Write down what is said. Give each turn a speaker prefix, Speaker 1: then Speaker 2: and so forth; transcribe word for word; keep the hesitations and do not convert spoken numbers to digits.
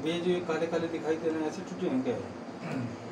Speaker 1: ये जो काले काले दिखाई दे रहे हैं ऐसे टूटे हैं क्या?